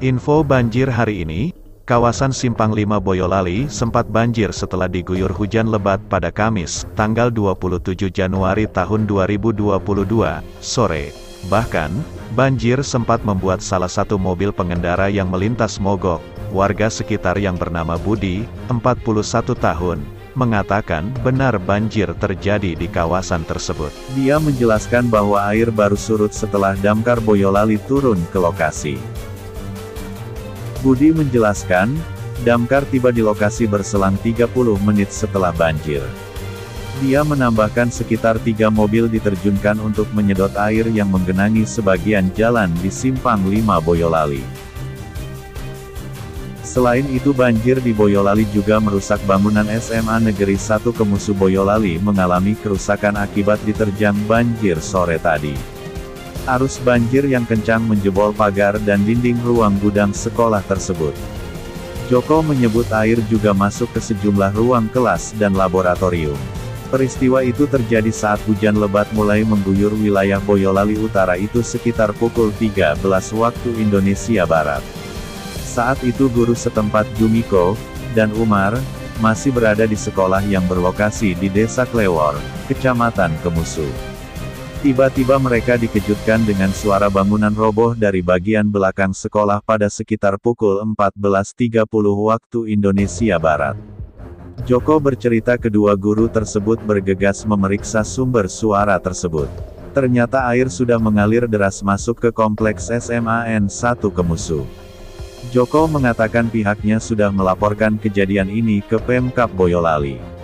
Info banjir hari ini, kawasan Simpang 5 Boyolali sempat banjir setelah diguyur hujan lebat pada Kamis, tanggal 27 Januari tahun 2022, sore. Bahkan, banjir sempat membuat salah satu mobil pengendara yang melintas mogok. Warga sekitar yang bernama Budi, 41 tahun, mengatakan benar banjir terjadi di kawasan tersebut. Dia menjelaskan bahwa air baru surut setelah damkar Boyolali turun ke lokasi. Budi menjelaskan, damkar tiba di lokasi berselang 30 menit setelah banjir. Dia menambahkan sekitar 3 mobil diterjunkan untuk menyedot air yang menggenangi sebagian jalan di Simpang 5 Boyolali. Selain itu banjir di Boyolali juga merusak bangunan SMA Negeri 1 Kemusu Boyolali mengalami kerusakan akibat diterjang banjir sore tadi. Arus banjir yang kencang menjebol pagar dan dinding ruang gudang sekolah tersebut. Joko menyebut air juga masuk ke sejumlah ruang kelas dan laboratorium. Peristiwa itu terjadi saat hujan lebat mulai mengguyur wilayah Boyolali Utara itu sekitar pukul 13 waktu Indonesia Barat. Saat itu guru setempat Jumiko dan Umar masih berada di sekolah yang berlokasi di Desa Klewor, Kecamatan Kemusu. Tiba-tiba mereka dikejutkan dengan suara bangunan roboh dari bagian belakang sekolah pada sekitar pukul 14.30 waktu Indonesia Barat. Joko bercerita kedua guru tersebut bergegas memeriksa sumber suara tersebut. Ternyata air sudah mengalir deras masuk ke kompleks SMA N1 Kemusu. Joko mengatakan pihaknya sudah melaporkan kejadian ini ke Pemkab Boyolali.